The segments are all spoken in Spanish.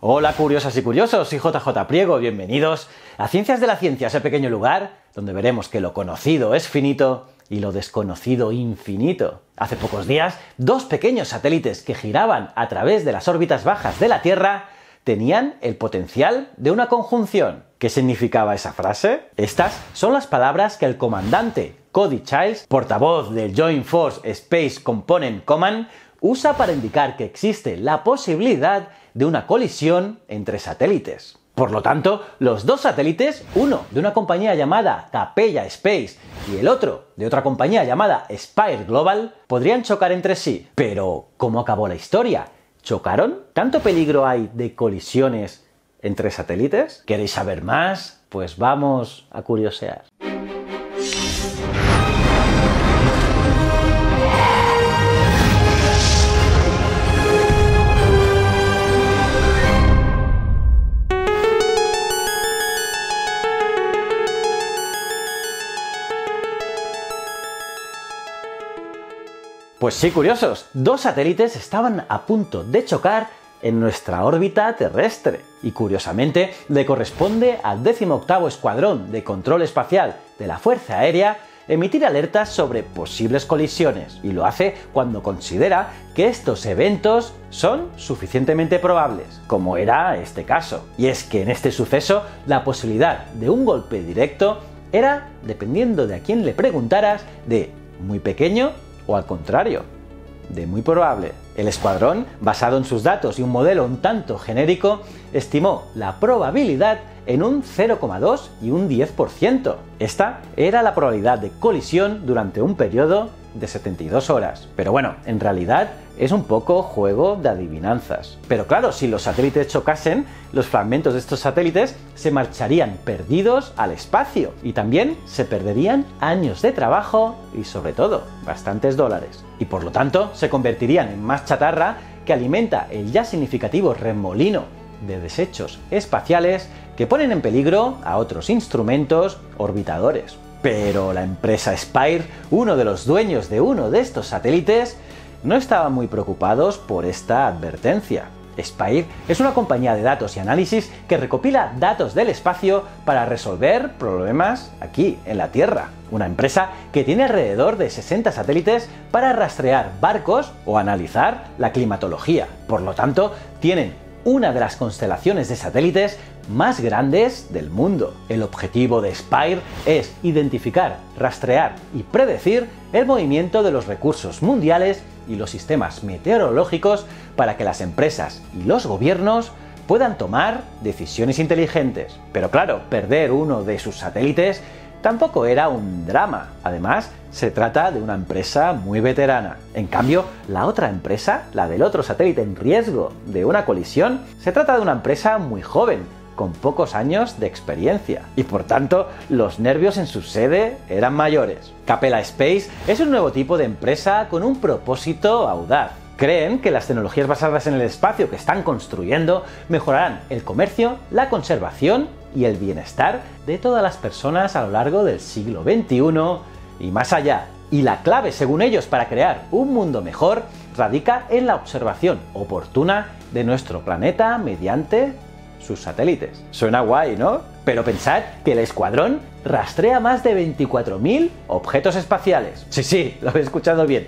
Hola curiosas y curiosos, soy JJ Priego, bienvenidos a Ciencias de la Ciencia, ese pequeño lugar donde veremos que lo conocido es finito y lo desconocido infinito. Hace pocos días, dos pequeños satélites que giraban a través de las órbitas bajas de la Tierra tenían el potencial de una conjunción. ¿Qué significaba esa frase? Estas son las palabras que el comandante Cody Childs, portavoz del Joint Force Space Component Command, usa para indicar que existe la posibilidad de una colisión entre satélites. Por lo tanto, los dos satélites, uno de una compañía llamada Capella Space y el otro de otra compañía llamada Spire Global, podrían chocar entre sí. Pero, ¿cómo acabó la historia? ¿Chocaron? ¿Tanto peligro hay de colisiones entre satélites? ¿Queréis saber más? Pues vamos a curiosear. Pues sí, curiosos, dos satélites estaban a punto de chocar en nuestra órbita terrestre. Y curiosamente, le corresponde al 18º Escuadrón de Control Espacial de la Fuerza Aérea emitir alertas sobre posibles colisiones. Y lo hace cuando considera que estos eventos son suficientemente probables, como era este caso. Y es que en este suceso, la posibilidad de un golpe directo era, dependiendo de a quién le preguntaras, de muy pequeño o al contrario, de muy probable. El escuadrón, basado en sus datos y un modelo un tanto genérico, estimó la probabilidad en un 0,2 y un 10%. Esta era la probabilidad de colisión durante un periodo de 72 horas. Pero bueno, en realidad es un poco juego de adivinanzas. Pero claro, si los satélites chocasen, los fragmentos de estos satélites se marcharían perdidos al espacio y también se perderían años de trabajo y sobre todo bastantes dólares. Y por lo tanto se convertirían en más chatarra que alimenta el ya significativo remolino de desechos espaciales que ponen en peligro a otros instrumentos orbitadores. Pero la empresa Spire, uno de los dueños de uno de estos satélites, no estaban muy preocupados por esta advertencia. Spire es una compañía de datos y análisis que recopila datos del espacio para resolver problemas aquí, en la Tierra. Una empresa que tiene alrededor de 60 satélites para rastrear barcos o analizar la climatología. Por lo tanto, tienen una de las constelaciones de satélites más grandes del mundo. El objetivo de Spire es identificar, rastrear y predecir el movimiento de los recursos mundiales y los sistemas meteorológicos para que las empresas y los gobiernos puedan tomar decisiones inteligentes. Pero claro, perder uno de sus satélites tampoco era un drama. Además, se trata de una empresa muy veterana. En cambio, la otra empresa, la del otro satélite en riesgo de una colisión, se trata de una empresa muy joven, con pocos años de experiencia. Y por tanto, los nervios en su sede eran mayores. Capella Space es un nuevo tipo de empresa con un propósito audaz. Creen que las tecnologías basadas en el espacio que están construyendo mejorarán el comercio, la conservación y el bienestar de todas las personas a lo largo del siglo XXI y más allá. Y la clave, según ellos, para crear un mundo mejor radica en la observación oportuna de nuestro planeta mediante sus satélites. Suena guay, ¿no? Pero pensad que el escuadrón rastrea más de 24.000 objetos espaciales. Sí, lo habéis escuchado bien,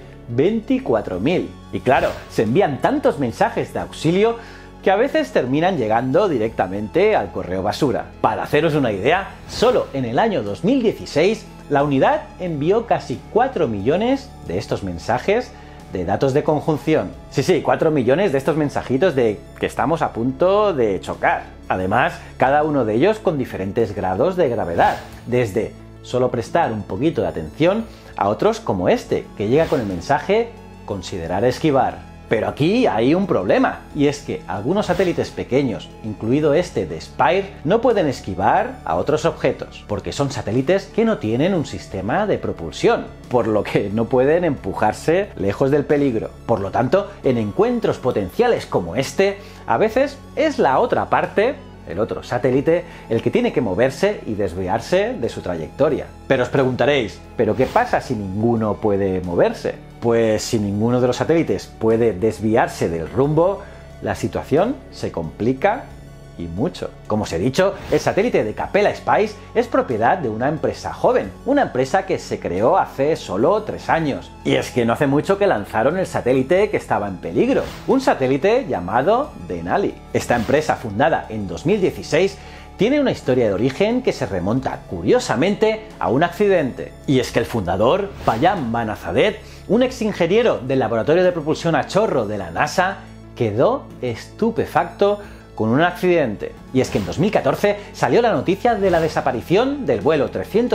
24.000. Y claro, se envían tantos mensajes de auxilio que a veces terminan llegando directamente al correo basura. Para haceros una idea, solo en el año 2016 la unidad envió casi 4 millones de estos mensajes de datos de conjunción. Sí, 4 millones de estos mensajitos de que estamos a punto de chocar. Además, cada uno de ellos con diferentes grados de gravedad, desde solo prestar un poquito de atención a otros como este, que llega con el mensaje considerar esquivar. Pero aquí hay un problema, y es que algunos satélites pequeños, incluido este de Spire, no pueden esquivar a otros objetos, porque son satélites que no tienen un sistema de propulsión, por lo que no pueden empujarse lejos del peligro. Por lo tanto, en encuentros potenciales como este, a veces es la otra parte, el otro satélite, el que tiene que moverse y desviarse de su trayectoria. Pero os preguntaréis, ¿pero qué pasa si ninguno puede moverse? Pues si ninguno de los satélites puede desviarse del rumbo, la situación se complica y mucho. Como os he dicho, el satélite de Capella Space es propiedad de una empresa joven, una empresa que se creó hace solo 3 años. Y es que no hace mucho que lanzaron el satélite que estaba en peligro, un satélite llamado Denali. Esta empresa, fundada en 2016, tiene una historia de origen que se remonta curiosamente a un accidente. Y es que el fundador, Payam Manazadeh, un ex ingeniero del laboratorio de propulsión a chorro de la NASA, quedó estupefacto con un accidente. Y es que en 2014 salió la noticia de la desaparición del vuelo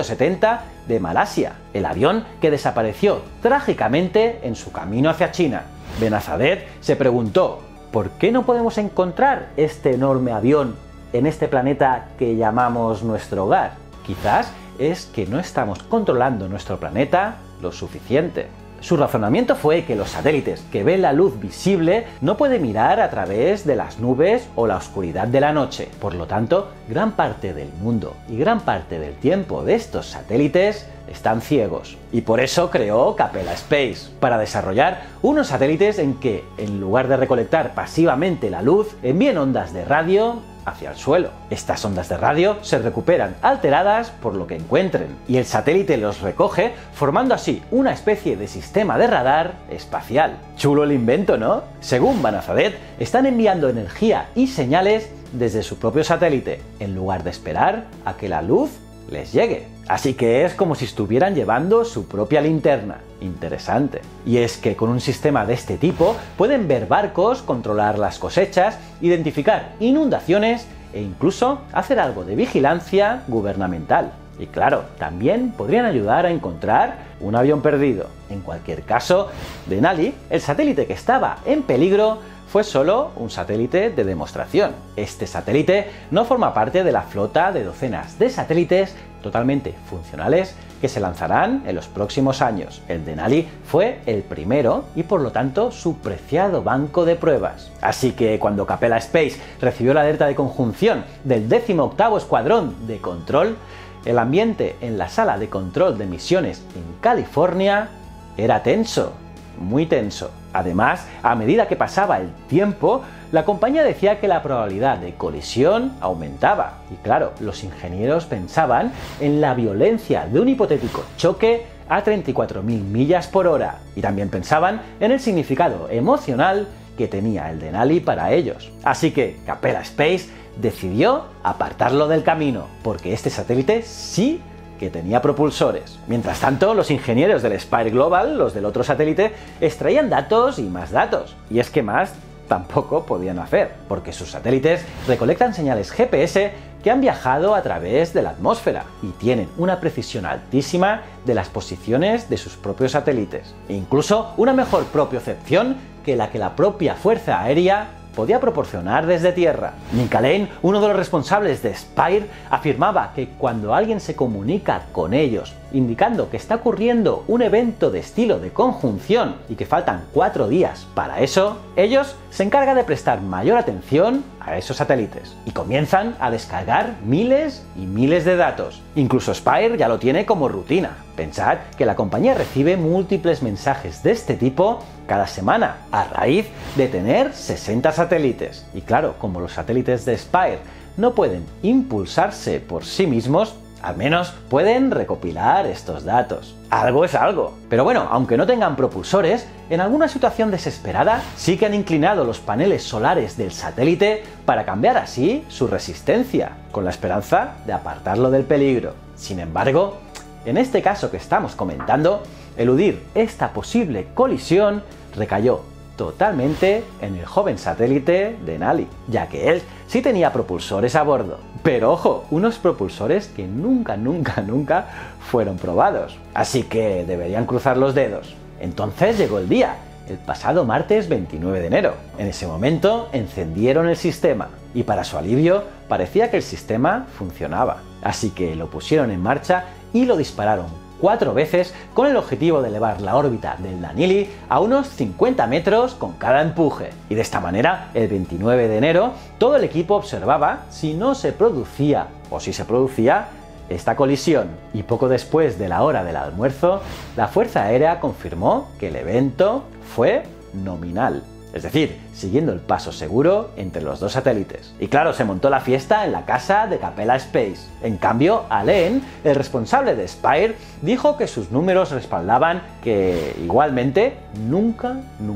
370 de Malasia, el avión que desapareció trágicamente en su camino hacia China. Benazadeh se preguntó, ¿por qué no podemos encontrar este enorme avión en este planeta que llamamos nuestro hogar? Quizás es que no estamos controlando nuestro planeta lo suficiente. Su razonamiento fue que los satélites que ven la luz visible no pueden mirar a través de las nubes o la oscuridad de la noche. Por lo tanto, gran parte del mundo y gran parte del tiempo de estos satélites están ciegos. Y por eso creó Capella Space, para desarrollar unos satélites en que, en lugar de recolectar pasivamente la luz, envíen ondas de radio hacia el suelo. Estas ondas de radio se recuperan alteradas por lo que encuentren, y el satélite los recoge, formando así una especie de sistema de radar espacial. Chulo el invento, ¿no? Según Manazadeh, están enviando energía y señales desde su propio satélite, en lugar de esperar a que la luz les llegue. Así que es como si estuvieran llevando su propia linterna. Interesante. Y es que con un sistema de este tipo pueden ver barcos, controlar las cosechas, identificar inundaciones e incluso hacer algo de vigilancia gubernamental. Y claro, también podrían ayudar a encontrar un avión perdido. En cualquier caso, Denali, el satélite que estaba en peligro, fue solo un satélite de demostración. Este satélite no forma parte de la flota de docenas de satélites totalmente funcionales que se lanzarán en los próximos años. El Denali fue el primero y por lo tanto su preciado banco de pruebas. Así que cuando Capella Space recibió la alerta de conjunción del 18º Escuadrón de Control, el ambiente en la sala de control de misiones en California era tenso, muy tenso. Además, a medida que pasaba el tiempo, la compañía decía que la probabilidad de colisión aumentaba. Y claro, los ingenieros pensaban en la violencia de un hipotético choque a 34.000 millas por hora. Y también pensaban en el significado emocional que tenía el Denali para ellos. Así que Capella Space decidió apartarlo del camino, porque este satélite sí que tenía propulsores. Mientras tanto, los ingenieros del Spire Global, los del otro satélite, extraían datos y más datos. Y es que más tampoco podían hacer, porque sus satélites recolectan señales GPS que han viajado a través de la atmósfera y tienen una precisión altísima de las posiciones de sus propios satélites. E incluso una mejor propiocepción que la propia Fuerza Aérea podía proporcionar desde tierra. Nick Allen, uno de los responsables de Spire, afirmaba que cuando alguien se comunica con ellos indicando que está ocurriendo un evento de estilo de conjunción y que faltan 4 días para eso, ellos se encargan de prestar mayor atención a esos satélites y comienzan a descargar miles y miles de datos. Incluso Spire ya lo tiene como rutina. Pensad que la compañía recibe múltiples mensajes de este tipo cada semana, a raíz de tener 60 satélites. Y claro, como los satélites de Spire no pueden impulsarse por sí mismos, al menos pueden recopilar estos datos. Algo es algo. Pero bueno, aunque no tengan propulsores, en alguna situación desesperada sí que han inclinado los paneles solares del satélite para cambiar así su resistencia, con la esperanza de apartarlo del peligro. Sin embargo, en este caso que estamos comentando, eludir esta posible colisión recayó totalmente en el joven satélite Denali, ya que él sí tenía propulsores a bordo. Pero ojo, unos propulsores que nunca fueron probados. Así que deberían cruzar los dedos. Entonces llegó el día, el pasado martes 29 de enero. En ese momento encendieron el sistema y para su alivio parecía que el sistema funcionaba. Así que lo pusieron en marcha y lo dispararon 4 veces con el objetivo de elevar la órbita del Danili a unos 50 metros con cada empuje. Y de esta manera, el 29 de enero, todo el equipo observaba si no se producía o si se producía esta colisión. Y poco después de la hora del almuerzo, la Fuerza Aérea confirmó que el evento fue nominal. es decir, siguiendo el paso seguro entre los dos satélites. Y claro, se montó la fiesta en la casa de Capella Space. En cambio, Alain, el responsable de Spire, dijo que sus números respaldaban que igualmente nunca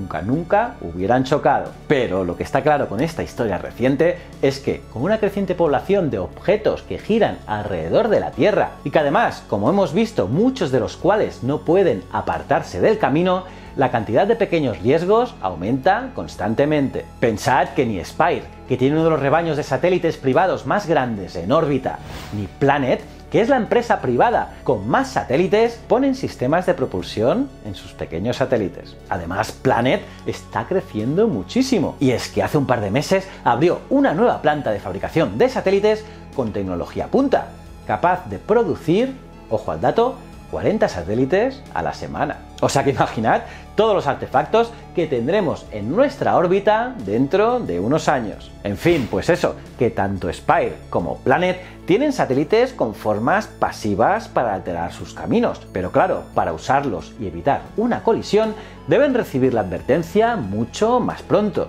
hubieran chocado. Pero lo que está claro con esta historia reciente es que con una creciente población de objetos que giran alrededor de la Tierra y que además, como hemos visto, muchos de los cuales no pueden apartarse del camino, la cantidad de pequeños riesgos aumenta constantemente. Pensad que ni Spire, que tiene uno de los rebaños de satélites privados más grandes en órbita, ni Planet, que es la empresa privada con más satélites, ponen sistemas de propulsión en sus pequeños satélites. Además, Planet está creciendo muchísimo. Y es que hace un par de meses abrió una nueva planta de fabricación de satélites con tecnología punta, capaz de producir, ojo al dato, 40 satélites a la semana. O sea que imaginad todos los artefactos que tendremos en nuestra órbita dentro de unos años. En fin, pues eso, que tanto Spire como Planet tienen satélites con formas pasivas para alterar sus caminos, pero claro, para usarlos y evitar una colisión, deben recibir la advertencia mucho más pronto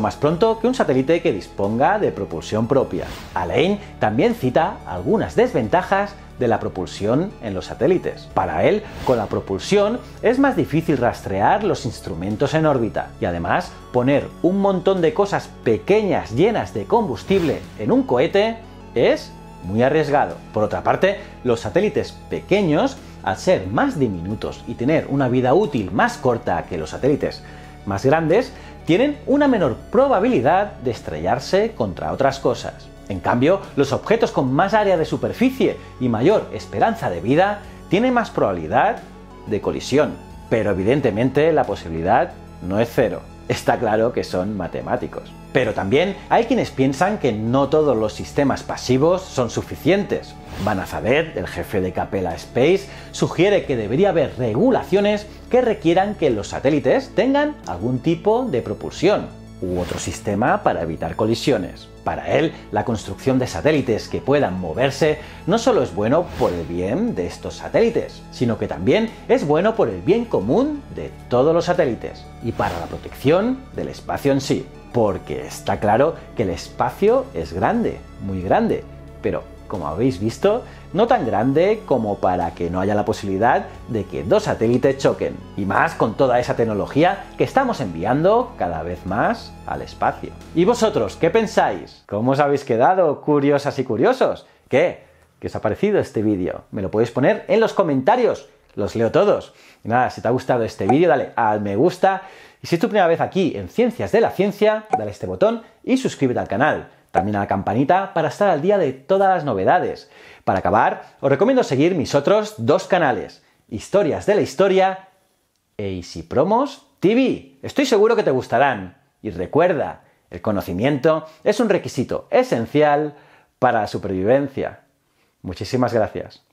que un satélite que disponga de propulsión propia. Alain también cita algunas desventajas de la propulsión en los satélites. Para él, con la propulsión es más difícil rastrear los instrumentos en órbita y además poner un montón de cosas pequeñas llenas de combustible en un cohete es muy arriesgado. Por otra parte, los satélites pequeños, al ser más diminutos y tener una vida útil más corta que los satélites más grandes, tienen una menor probabilidad de estrellarse contra otras cosas. En cambio, los objetos con más área de superficie y mayor esperanza de vida tienen más probabilidad de colisión. Pero evidentemente la posibilidad no es cero. Está claro que son matemáticos. Pero también hay quienes piensan que no todos los sistemas pasivos son suficientes. Van Azadeh, el jefe de Capella Space, sugiere que debería haber regulaciones que requieran que los satélites tengan algún tipo de propulsión u otro sistema para evitar colisiones. Para él, la construcción de satélites que puedan moverse no solo es bueno por el bien de estos satélites, sino que también es bueno por el bien común de todos los satélites y para la protección del espacio en sí. Porque está claro que el espacio es grande, muy grande, pero como habéis visto, no tan grande como para que no haya la posibilidad de que dos satélites choquen, y más con toda esa tecnología que estamos enviando cada vez más al espacio. ¿Y vosotros qué pensáis? ¿Cómo os habéis quedado, curiosas y curiosos? ¿Qué os ha parecido este vídeo? Me lo podéis poner en los comentarios, los leo todos. Y nada, si te ha gustado este vídeo, dale al me gusta, y si es tu primera vez aquí en Ciencias de la Ciencia, dale a este botón y suscríbete al canal. También a la campanita para estar al día de todas las novedades. Para acabar, os recomiendo seguir mis otros dos canales, Historias de la Historia e Easy Promos TV. Estoy seguro que te gustarán. Y recuerda, el conocimiento es un requisito esencial para la supervivencia. Muchísimas gracias.